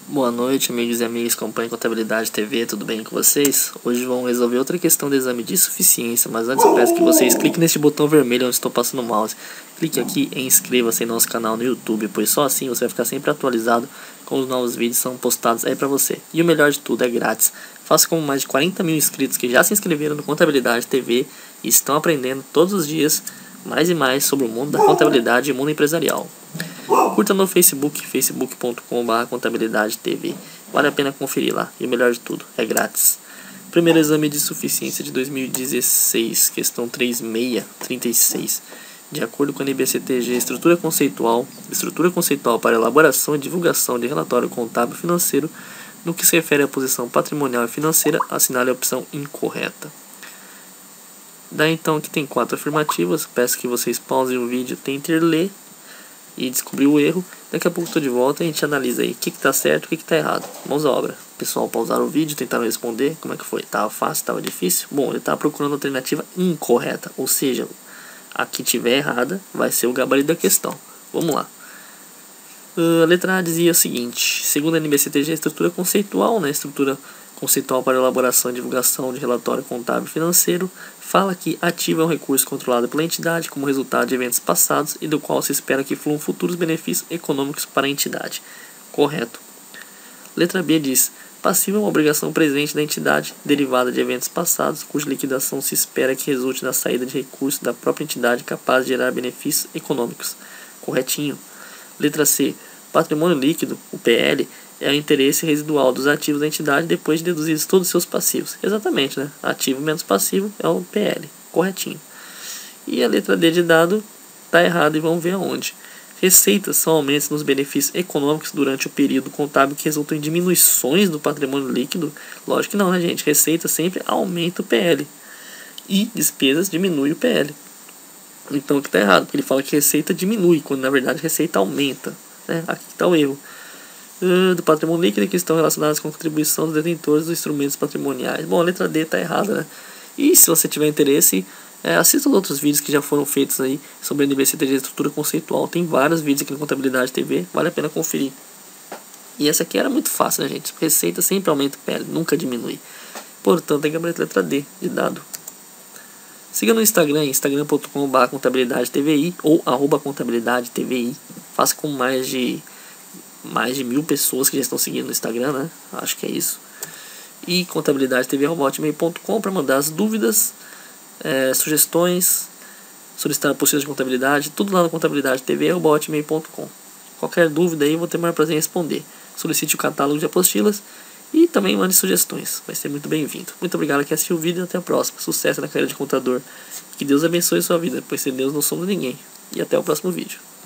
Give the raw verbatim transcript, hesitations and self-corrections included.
Boa noite, amigos e amigas que acompanham Contabilidade T V, tudo bem com vocês? Hoje vamos resolver outra questão do exame de suficiência, mas antes eu peço que vocês cliquem neste botão vermelho onde estou passando o mouse. Clique aqui e inscreva-se em nosso canal no YouTube, pois só assim você vai ficar sempre atualizado com os novos vídeos que são postados aí pra você. E o melhor de tudo, é grátis. Faça como mais de quarenta mil inscritos que já se inscreveram no Contabilidade T V e estão aprendendo todos os dias mais e mais sobre o mundo da contabilidade e o mundo empresarial. Curta no Facebook, facebook ponto com barra contabilidade T V. Vale a pena conferir lá. E o melhor de tudo, é grátis. Primeiro exame de suficiência de dois mil e dezesseis, questão três seis trinta e seis. De acordo com a N B C T G, estrutura conceitual, estrutura conceitual para elaboração e divulgação de relatório contábil financeiro, no que se refere à posição patrimonial e financeira, assinale a opção incorreta. Daí então que tem quatro afirmativas. Peço que vocês pausem o vídeo, tentem ler e descobrir o erro. Daqui a pouco estou de volta e a gente analisa aí o que está certo e o que está errado. Mãos à obra. Pessoal, pausaram o vídeo, tentaram responder. Como é que foi? Tava fácil? Tava difícil? Bom, ele estava procurando a alternativa incorreta, ou seja, a que tiver errada vai ser o gabarito da questão. Vamos lá. Uh, a letra A dizia o seguinte: segundo a N B C T G, estrutura conceitual, né? Estrutura conceitual para elaboração e divulgação de relatório contábil financeiro, fala que ativo é um recurso controlado pela entidade como resultado de eventos passados e do qual se espera que fluam futuros benefícios econômicos para a entidade. Correto. Letra B diz: passivo é uma obrigação presente da entidade derivada de eventos passados, cuja liquidação se espera que resulte na saída de recursos da própria entidade capaz de gerar benefícios econômicos. Corretinho. Letra C: patrimônio líquido, o P L, é o interesse residual dos ativos da entidade depois de deduzidos todos os seus passivos. Exatamente, né? Ativo menos passivo é o P L. Corretinho. E a letra D de dado está errada e vamos ver aonde. Receitas são aumentos nos benefícios econômicos durante o período contábil que resultam em diminuições do patrimônio líquido. Lógico que não, né, gente? Receita sempre aumenta o P L. E despesas diminui o P L. Então aqui está errado, porque ele fala que receita diminui, quando na verdade receita aumenta. Né? Aqui está o erro. Uh, do patrimônio líquido que estão relacionados com a contribuição dos detentores dos instrumentos patrimoniais. Bom, a letra D está errada, né? E se você tiver interesse, é, assista os outros vídeos que já foram feitos aí sobre a N B C T G estrutura conceitual. Tem vários vídeos aqui no Contabilidade T V, vale a pena conferir. E essa aqui era muito fácil, né, gente? Receita sempre aumenta o P L, nunca diminui. Portanto, tem que abrir a letra D de dado. Siga no Instagram, instagram ponto com barra contabilidade T V I ou arroba contabilidade T V I. Faça com mais de mais de mil pessoas que já estão seguindo no Instagram, né? Acho que é isso. E contabilidade T V arroba hotmail ponto com para mandar as dúvidas, é, sugestões, solicitar apostilas de contabilidade, tudo lá no contabilidade T V arroba hotmail ponto com. Qualquer dúvida aí eu vou ter o maior prazer em responder. Solicite o catálogo de apostilas e também mande sugestões. Vai ser muito bem-vindo. Muito obrigado que assistiu o vídeo e até a próxima. Sucesso na carreira de contador. Que Deus abençoe a sua vida, pois sem Deus não somos ninguém. E até o próximo vídeo.